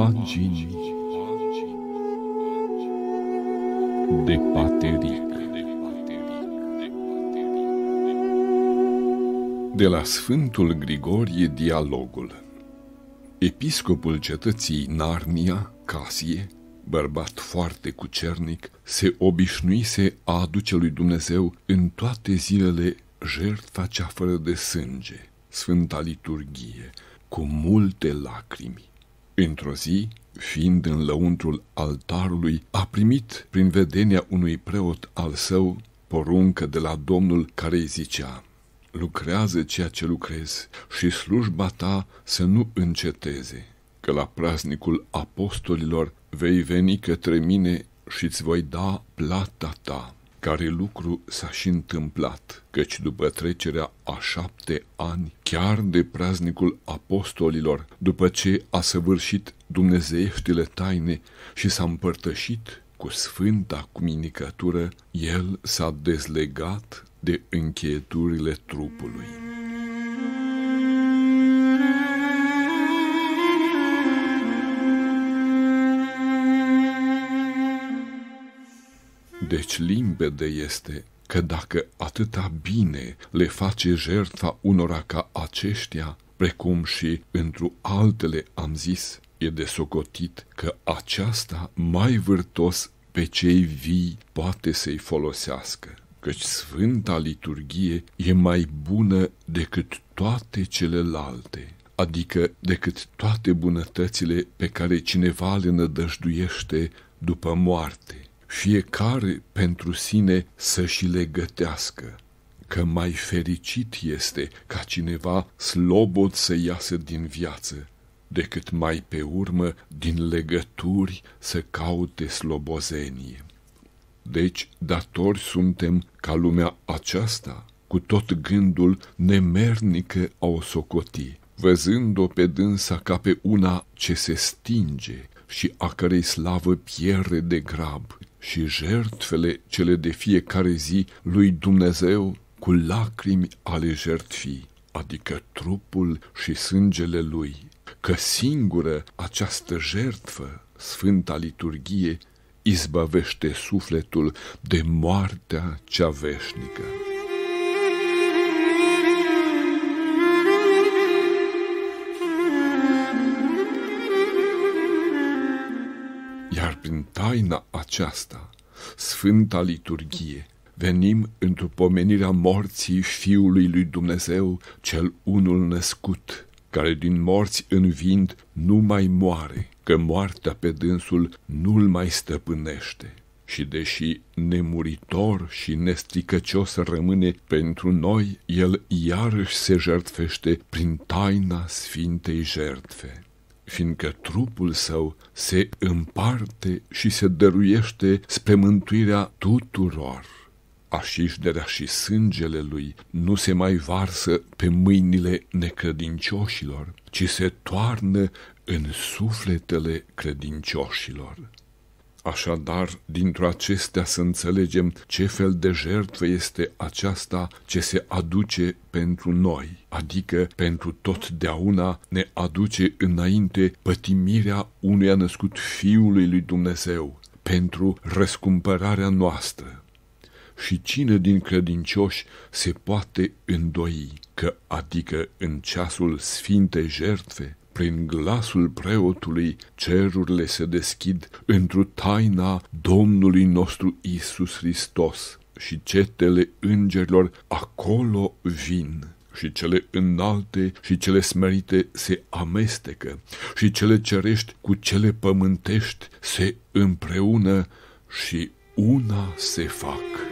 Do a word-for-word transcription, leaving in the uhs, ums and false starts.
Pagini de Pateric. De la Sfântul Grigorie dialogul. Episcopul cetății Narnia, Casie, bărbat foarte cucernic, se obișnuise a aduce lui Dumnezeu în toate zilele jertfa cea fără de sânge, Sfânta Liturghie, cu multe lacrimi. Într-o zi, fiind în lăuntrul altarului, a primit prin vedenia unui preot al său poruncă de la Domnul care îi zicea: lucrează ceea ce lucrezi și slujba ta să nu înceteze, că la praznicul apostolilor vei veni către mine și îți voi da plata ta, care lucru s-a și întâmplat, căci după trecerea a șapte ani, chiar de praznicul apostolilor, după ce a săvârșit dumnezeieștile taine și s-a împărtășit cu sfânta cuminicătură, el s-a dezlegat de încheieturile trupului. Deci limpede este că dacă atâta bine le face jertfa unora ca aceștia, precum și întru altele am zis, e de socotit că aceasta mai vârtos pe cei vii poate să-i folosească, căci Sfânta Liturghie e mai bună decât toate celelalte, adică decât toate bunătățile pe care cineva le nădăjduiește după moarte, fiecare pentru sine să și le gătească, că mai fericit este ca cineva slobod să iasă din viață, decât mai pe urmă din legături să caute slobozenie. Deci datori suntem ca lumea aceasta, cu tot gândul nemernică a o socoti, văzând-o pe dânsa ca pe una ce se stinge și a cărei slavă pierde de grab, și jertfele cele de fiecare zi lui Dumnezeu cu lacrimi ale jertfii, adică trupul și sângele lui, că singură această jertfă, Sfânta Liturghie, izbăvește sufletul de moartea cea veșnică. Iar prin taina aceasta, Sfânta Liturghie, venim într-o pomenirea morții Fiului lui Dumnezeu, cel unul născut, care din morți învind nu mai moare, că moartea pe dânsul nu-l mai stăpânește. Și deși nemuritor și nestricăcios rămâne pentru noi, el iarăși se jertfește prin taina Sfintei Jertfe, fiindcă trupul său se împarte și se dăruiește spre mântuirea tuturor. Așișderea și sângele lui nu se mai varsă pe mâinile necredincioșilor, ci se toarnă în sufletele credincioșilor. Așadar, dintr-o acestea să înțelegem ce fel de jertfă este aceasta ce se aduce pentru noi, adică pentru totdeauna ne aduce înainte pătimirea unuia născut Fiului lui Dumnezeu, pentru răscumpărarea noastră. Și cine din credincioși se poate îndoi că, adică în ceasul Sfintei Jertfe, prin glasul preotului, cerurile se deschid întru taina Domnului nostru Iisus Hristos și cetele îngerilor acolo vin, și cele înalte și cele smerite se amestecă, și cele cerești cu cele pământești se împreună și una se fac.